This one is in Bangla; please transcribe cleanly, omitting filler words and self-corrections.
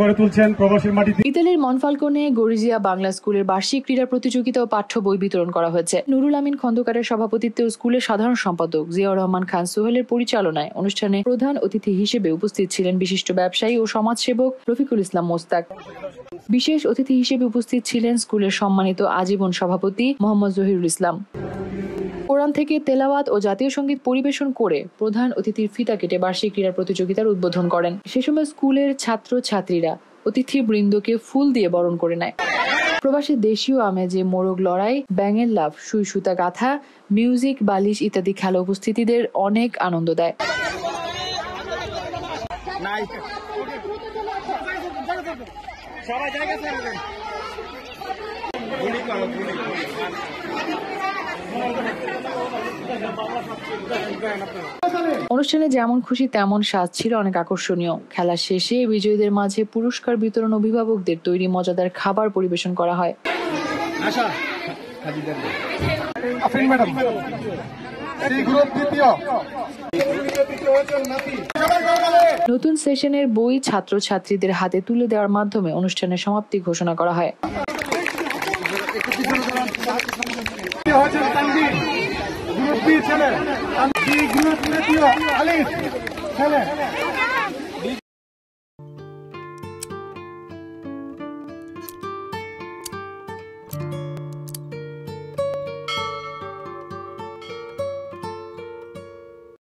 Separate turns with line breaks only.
করে তুলছেন প্রবাসীর মাটিতে।
ইতালির মনফালকোনে গরিজিয়া বাংলা স্কুলের বার্ষিক ক্রীড়া প্রতিযোগিতা ও পাঠ্য বই বিতরণ করা হয়েছে। নুরুল আমিন খন্দকারের সভাপতিত্বে ও স্কুলের সাধারণ সম্পাদক জিয়াউর রহমান খান সোহেলের পরিচালনায় অনুষ্ঠানে প্রধান অতিথি হিসেবে উপস্থিত ছিলেন বিশিষ্ট ব্যবসায়ী ও সমাজসেবক রফিকুল ইসলাম মোস্তাক। বিশেষ অতিথি হিসেবে উপস্থিত ছিলেন স্কুলের সম্মানিত আজীবন সভাপতি মোহাম্মদ জহিরুল ইসলাম। কোরআন থেকে তেলাওয়াত ও জাতীয় সঙ্গীত পরিবেশন করে প্রধান অতিথির ফিতা কেটে বার্ষিক ক্রীড়া প্রতিযোগিতার উদ্বোধন করেন। সে সময় স্কুলের ছাত্র ছাত্রীরা অতিথিবৃন্দকে ফুল দিয়ে বরণ করে নেয়। প্রবাসী দেশীয় আমেজে মোরগ লড়াই, ব্যাঙের লাফ, সুই সুতা গাথা, মিউজিক, বালিশ ইত্যাদি খেলা উপস্থিতিদের অনেক আনন্দ দেয়। অনুষ্ঠানে যেমন খুশি তেমন সাজ ছিল অনেক আকর্ষণীয়। খেলা শেষে বিজয়ীদের মাঝে পুরস্কার বিতরণ, অভিভাবকদের তৈরি মজাদার খাবার পরিবেশন করা হয়। নতুন সেশনের বই ছাত্রছাত্রীদের হাতে তুলে দেওয়ার মাধ্যমে অনুষ্ঠানের সমাপ্তি ঘোষণা করা হয়।
ছেলে